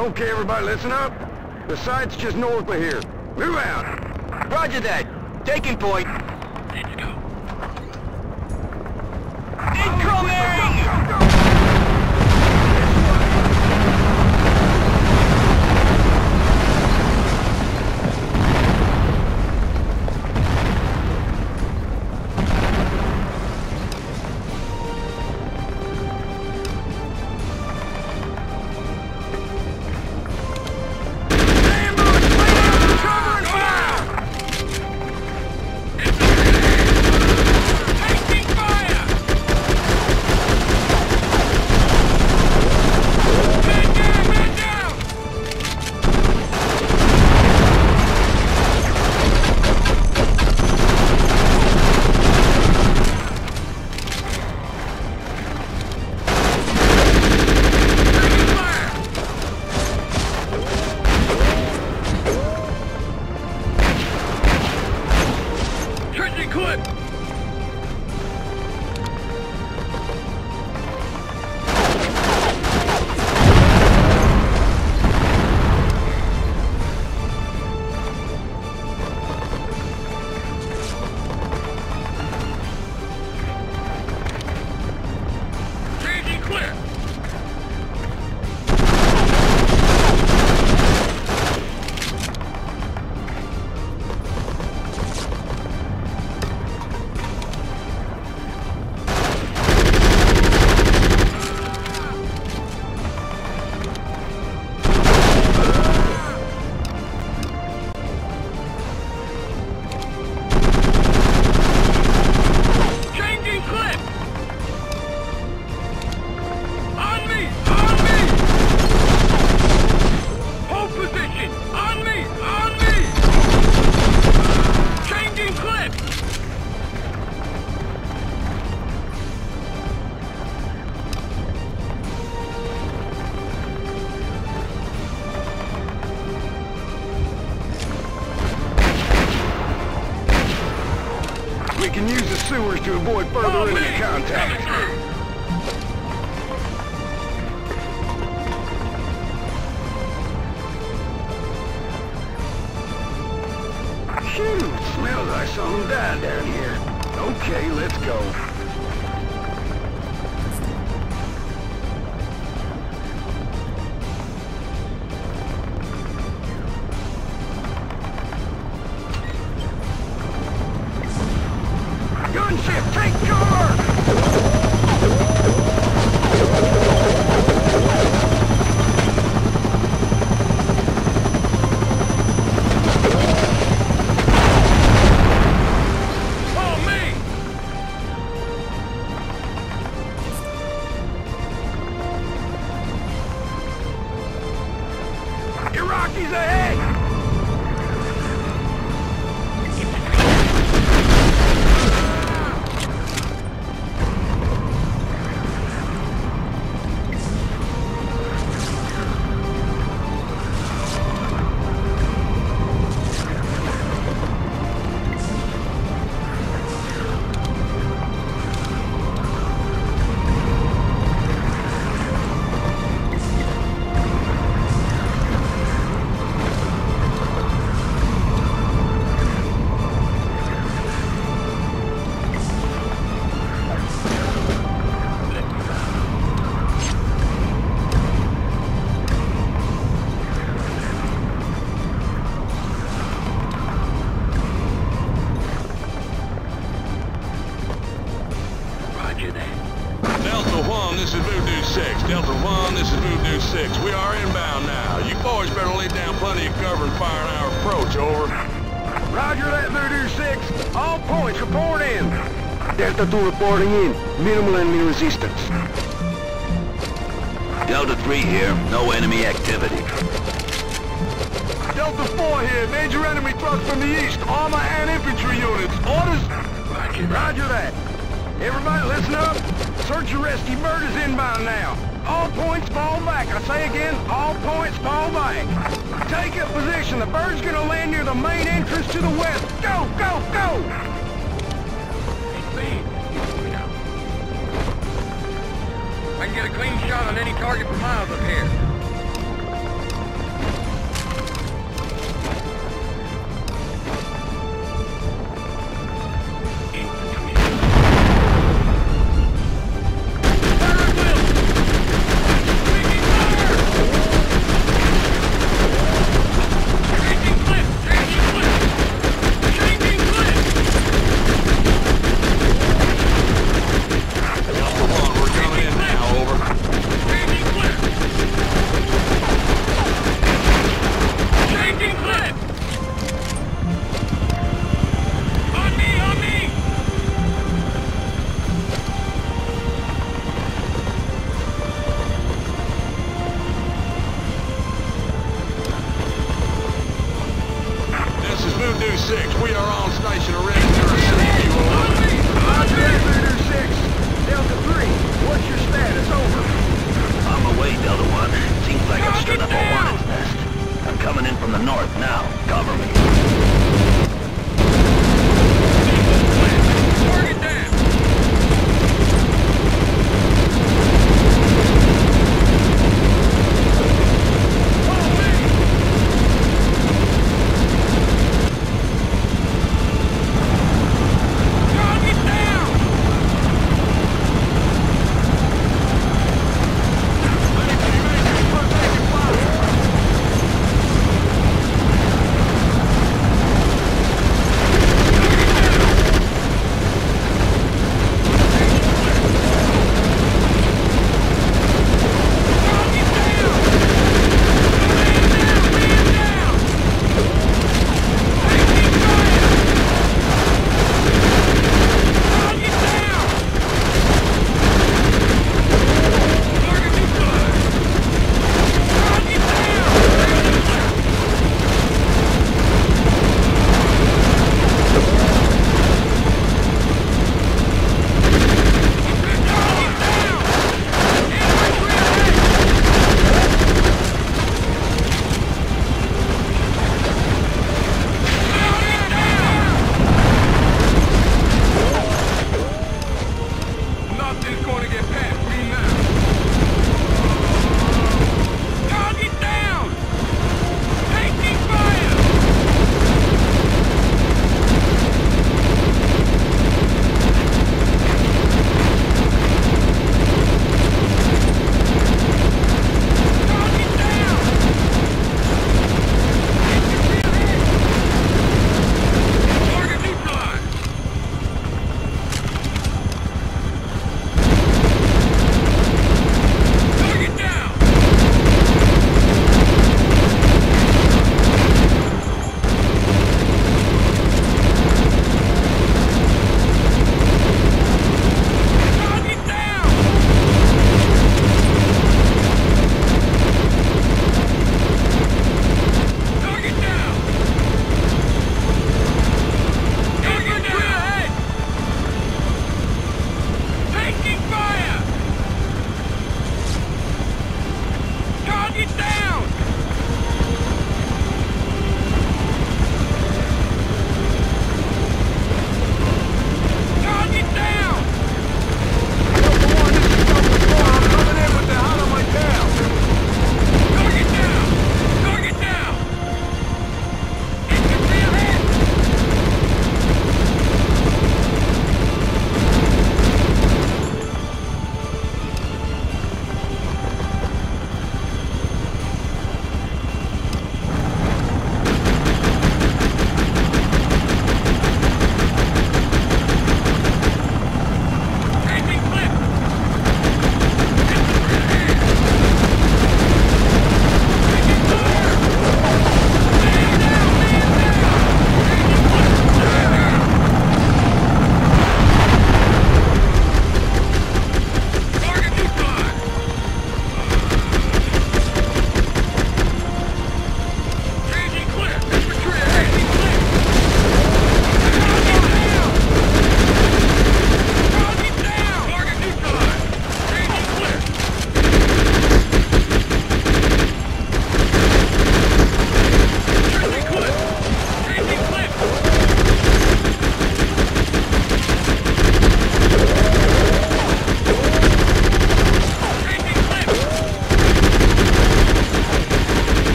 Okay, everybody, listen up. The site's just north of here. Move out. Roger that. Taking point. Let's go. Incoming! Go, go, go. We can use the sewers to avoid further enemy contact. Phew, smells like something died down here. Okay, let's go. Gunship, take cover! Iraqis ahead! Delta 1, this is Voodoo 6. Delta 1, this is Voodoo 6. We are inbound now. You boys better lay down plenty of cover and fire in our approach, over. Roger that, Voodoo 6. All points, report in. Delta 2 reporting in. Minimal enemy resistance. Delta 3 here. No enemy activity. Delta 4 here. Major enemy thrust from the east. Armor and infantry units. Orders? Roger that. Everybody listen up. Search and rescue bird is inbound now. All points fall back. I say again, all points fall back. Take up position. The bird's gonna land near the main entrance to the west. Go, go, go! I can get a clean shot on any target for miles up here. 6. We are on station and ready to receive you. Roger that, Voodoo 6. Delta 3, what's your status? Over. I'm away, Delta 1. Seems like I've stirred up a hornet's nest. I'm coming in from the north now. Cover me. Target down.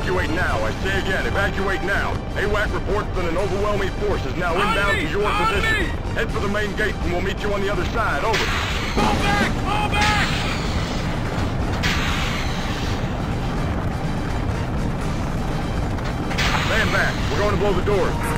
Evacuate now. I say again, evacuate now. AWAC reports that an overwhelming force is now inbound to your position. Head for the main gate and we'll meet you on the other side. Over. Fall back! Fall back! Stand back. We're going to blow the doors.